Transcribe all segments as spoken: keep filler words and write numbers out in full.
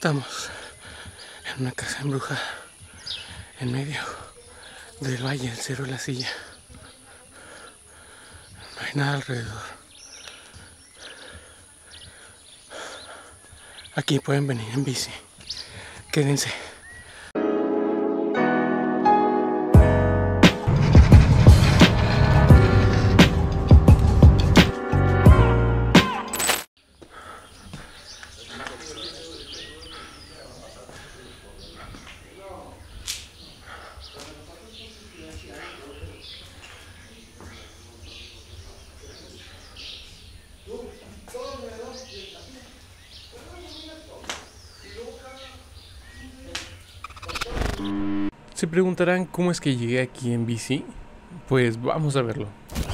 Estamos en una casa embrujada en medio del valle del Cerro de la Silla. No hay nada alrededor. Aquí pueden venir en bici. Quédense. Se preguntarán cómo es que llegué aquí en bici. Pues vamos a verlo.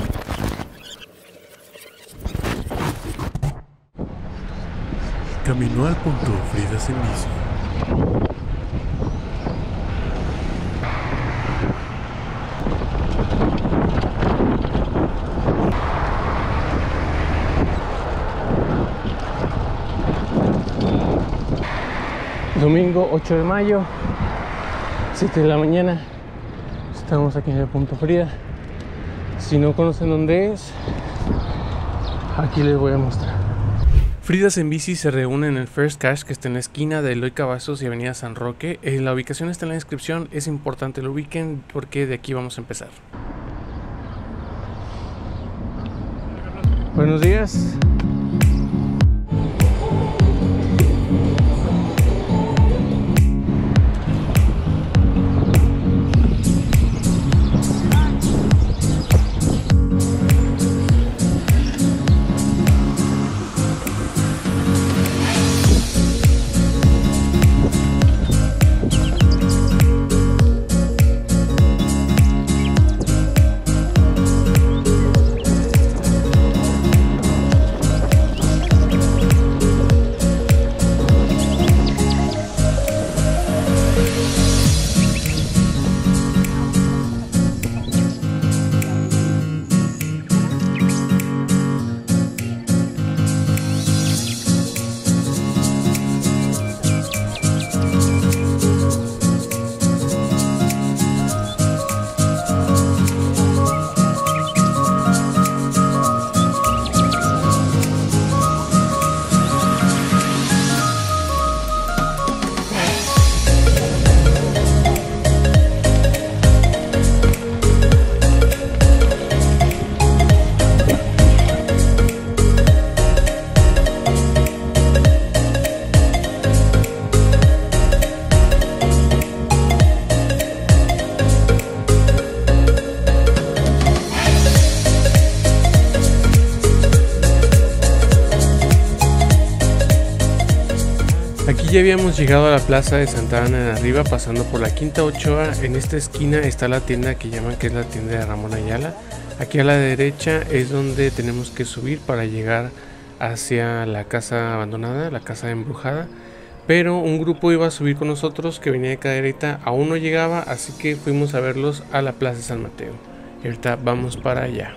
Caminó al punto Fridas en bici. Domingo ocho de mayo, siete de la mañana. Estamos aquí en el punto Frida. Si no conocen dónde es, aquí les voy a mostrar. Fridas en bici se reúne en el First Cash, que está en la esquina de Eloy Cavazos y Avenida San Roque. Eh, la ubicación está en la descripción. Es importante lo ubiquen porque de aquí vamos a empezar. Buenos días. Aquí ya habíamos llegado a la plaza de Santa Ana en arriba, pasando por la Quinta Ochoa. En esta esquina está la tienda que llaman que es la tienda de Ramón Ayala. Aquí a la derecha es donde tenemos que subir para llegar hacia la casa abandonada, la casa embrujada. Pero un grupo iba a subir con nosotros que venía de Cadereyta, aún no llegaba, así que fuimos a verlos a la plaza de San Mateo. Y ahorita vamos para allá.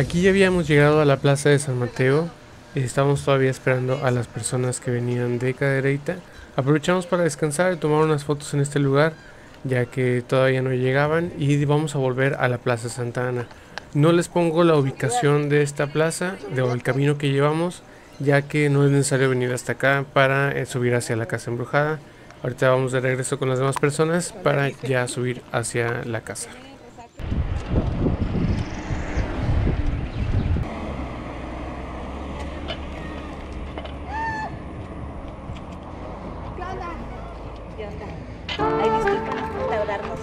Aquí ya habíamos llegado a la plaza de San Mateo y estamos todavía esperando a las personas que venían de Cadereyta. Aprovechamos para descansar y tomar unas fotos en este lugar, ya que todavía no llegaban, y vamos a volver a la Plaza Santa Ana. No les pongo la ubicación de esta plaza, del camino que llevamos, ya que no es necesario venir hasta acá para eh, subir hacia la casa embrujada. Ahorita vamos de regreso con las demás personas para ya subir hacia la casa. Ay, disculpa por tardarnos.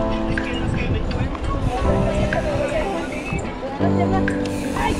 Ay,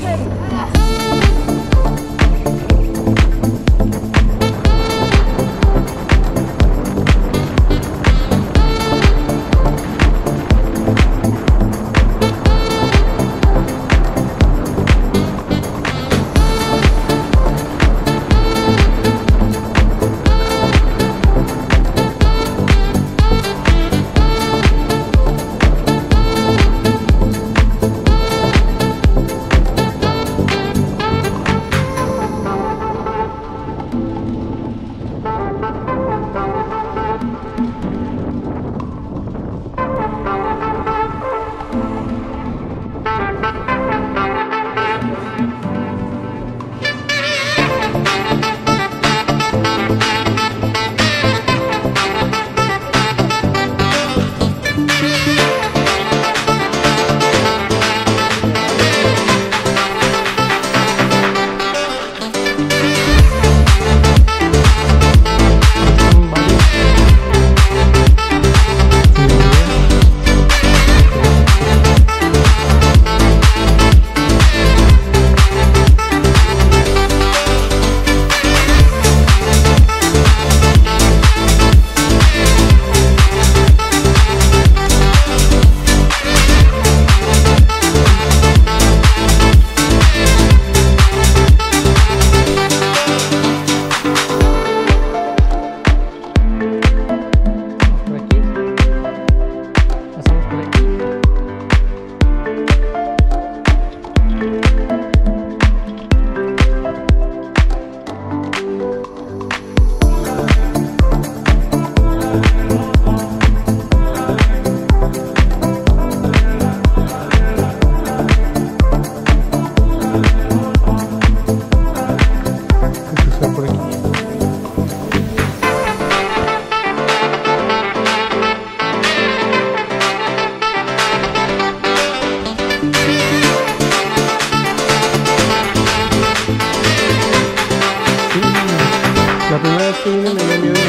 La primera vez que vine me dio miedo.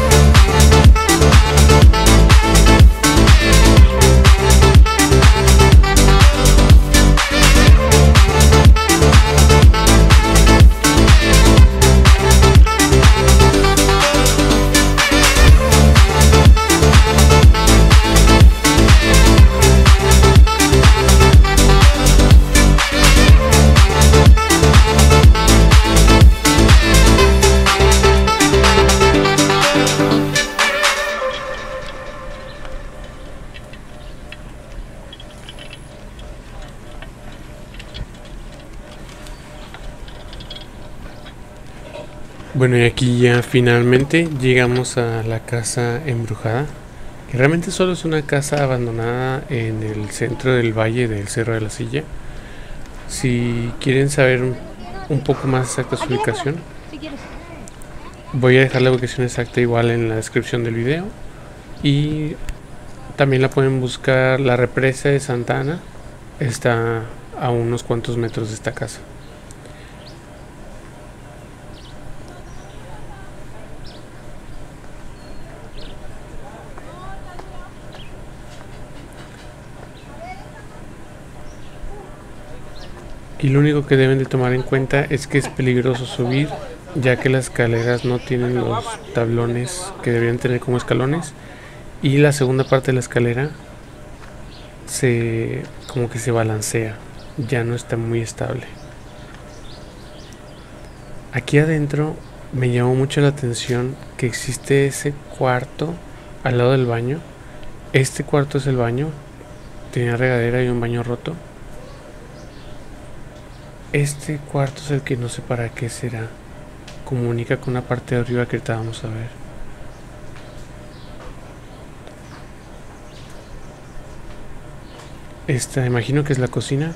Bueno, y aquí ya finalmente llegamos a la casa embrujada, que realmente solo es una casa abandonada en el centro del valle del Cerro de la Silla. Si quieren saber un, un poco más exacta su ubicación, voy a dejar la ubicación exacta igual en la descripción del video, y también la pueden buscar. La represa de Santa Ana está a unos cuantos metros de esta casa. Y lo único que deben de tomar en cuenta es que es peligroso subir, ya que las escaleras no tienen los tablones que deberían tener como escalones, y la segunda parte de la escalera se como que se balancea, ya no está muy estable. Aquí adentro me llamó mucho la atención que existe ese cuarto al lado del baño. Este cuarto es el baño, tenía regadera y un baño roto. Este cuarto es el que no sé para qué será. Comunica con una parte de arriba que ahorita vamos a ver. Esta, imagino que es la cocina.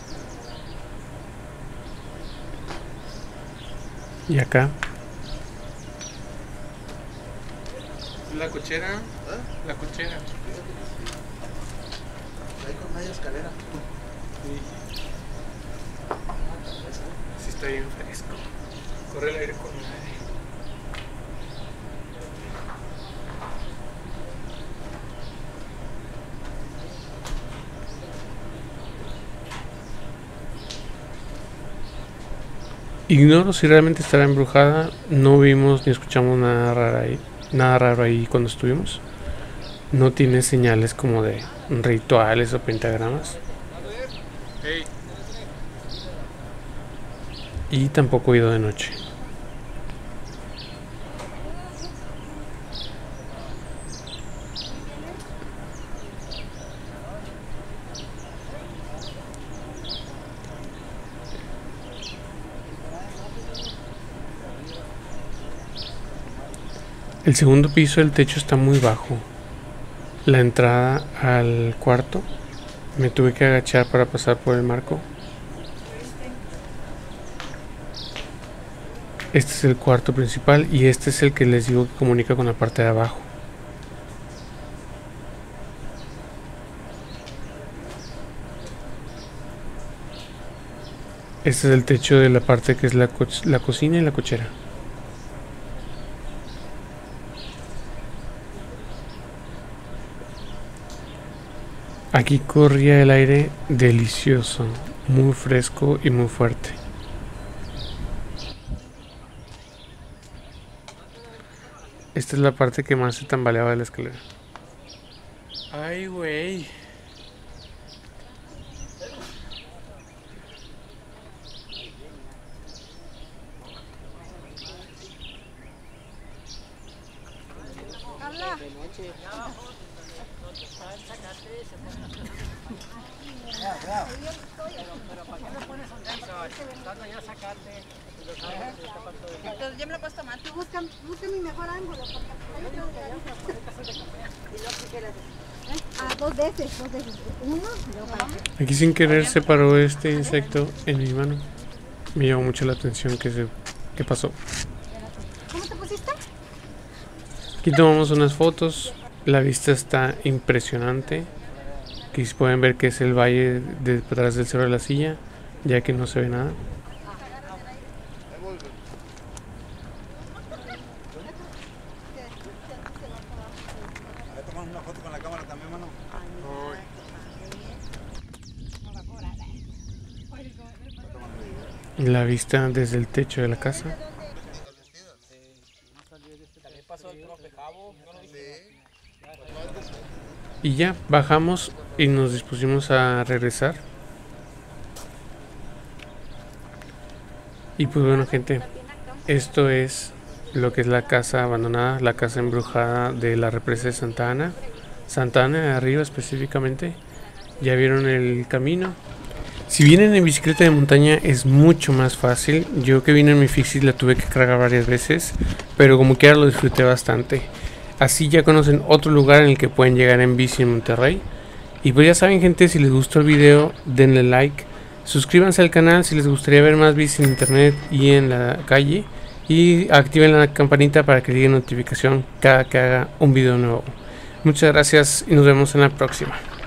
Y acá. La cochera. ¿Eh? La cochera. Ahí con media escalera. Sí. Sí, está bien fresco. Corre el aire con el aire. Ignoro si realmente estará embrujada. No vimos ni escuchamos nada raro ahí, nada raro ahí cuando estuvimos. No tiene señales como de rituales o pentagramas. Y tampoco he ido de noche. El segundo piso, el techo está muy bajo. La entrada al cuarto, me tuve que agachar para pasar por el marco. Este es el cuarto principal y este es el que les digo que comunica con la parte de abajo. Este es el techo de la parte que es la, co la cocina y la cochera. Aquí corría el aire delicioso, muy fresco y muy fuerte. Esta es la parte que más se tambaleaba de la escalera. Ay, güey. Entonces yo me lo puedo tomar. Tú busca, busca mi mejor ángulo. Ah, dos veces, dos veces. Uno y luego para acá. Aquí sin querer se paró este insecto en mi mano. Me llamó mucho la atención que se, qué pasó. ¿Cómo te pusiste? Aquí tomamos unas fotos. La vista está impresionante. Aquí pueden ver que es el valle detrás del Cerro de la Silla, ya que no se ve nada. Tomamos una foto con la cámara también, mano. La vista desde el techo de la casa. Y ya bajamos y nos dispusimos a regresar. Y pues bueno, gente, esto es lo que es la casa abandonada, la casa embrujada de la represa de Santa Ana. Santa Ana de arriba específicamente. Ya vieron el camino. Si vienen en bicicleta de montaña es mucho más fácil. Yo que vine en mi Fixie la tuve que cargar varias veces, pero como quiera lo disfruté bastante. Así ya conocen otro lugar en el que pueden llegar en bici en Monterrey. Y pues ya saben, gente, si les gustó el video, denle like. Suscríbanse al canal si les gustaría ver más bici en internet y en la calle. Y activen la campanita para que llegue notificación cada que haga un video nuevo. Muchas gracias y nos vemos en la próxima.